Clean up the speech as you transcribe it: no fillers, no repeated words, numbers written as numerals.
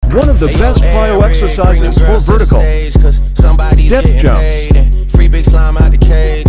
One of the best plyo exercises for vertical. Depth jumps.